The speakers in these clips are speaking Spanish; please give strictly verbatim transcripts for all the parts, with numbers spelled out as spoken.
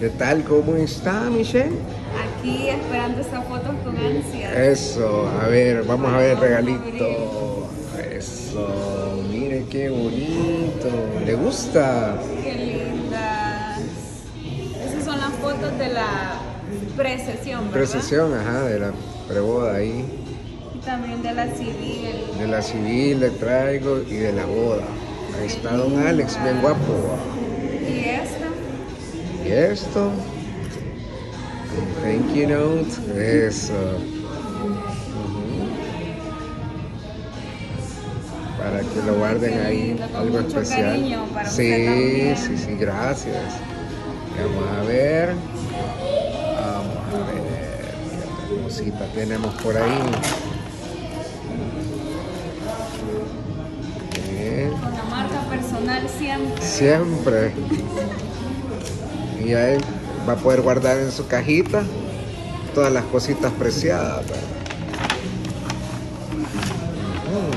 ¿Qué tal? ¿Cómo está, Michelle? Aquí esperando esas fotos con ansia. Eso, a ver, vamos a ver el regalito. Eso, mire qué bonito. ¿Le gusta? Qué lindas. Esas son las fotos de la precesión, ¿verdad? Precesión, ajá, de la preboda ahí. Y también de la civil. De la civil le traigo y de la boda. Ahí está don Alex, bien guapo. ¿Y esta? ¿Y esto? Thank you note. Eso. Uh-huh. Para que lo guarden ahí, lindo, con algo mucho especial. cariño para sí, usted también. sí, sí, gracias. Vamos a ver. Vamos a ver qué otra cosita tenemos por ahí. Bien. Con la marca personal siempre. Siempre. Y ahí va a poder guardar en su cajita todas las cositas preciadas. Uh-huh.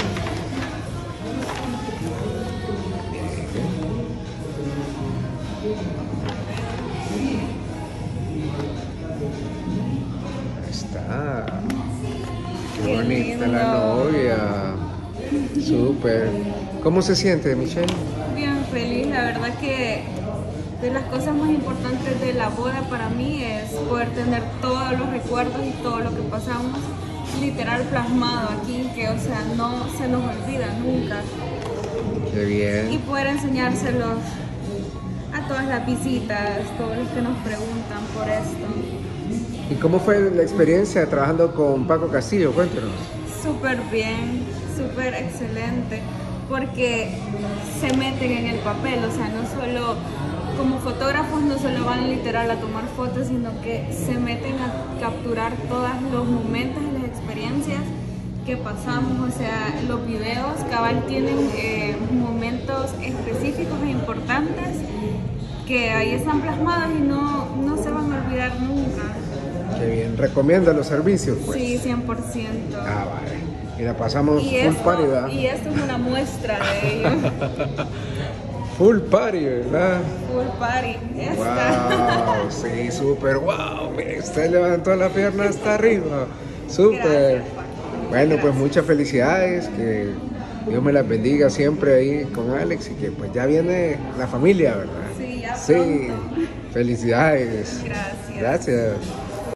Ahí está. Qué, Qué bonita lindo. La novia. Súper. ¿Cómo se siente, Michelle? Bien feliz, la verdad que de las cosas más importantes de la boda para mí es poder tener todos los recuerdos y todo lo que pasamos literal plasmado aquí, que o sea no se nos olvida nunca. Qué bien. Y poder enseñárselos a todas las visitas, todos los que nos preguntan por esto. ¿Y cómo fue la experiencia trabajando con Paco Castillo? Cuéntanos. Súper bien, súper excelente, porque se meten en el papel, o sea, no solo como fotógrafos no solo van literal a tomar fotos, sino que se meten a capturar todos los momentos y las experiencias que pasamos, o sea, los videos cabal tienen eh, momentos específicos e importantes que ahí están plasmados y no, no se van a olvidar nunca. Qué bien, ¿recomienda los servicios? Pues? Sí, cien por ciento. Ah, vale. Y la pasamos y full esto, party, ¿verdad? Y esto es una muestra de ello. Full party, ¿verdad? Full party. Esta. Wow, sí, súper, wow. Usted levantó la pierna hasta arriba. Súper. Bueno, Gracias. Pues muchas felicidades. Que Dios me las bendiga siempre ahí con Alex y que pues ya viene la familia, ¿verdad? Sí, ya Sí. pronto. Felicidades. Gracias. Gracias.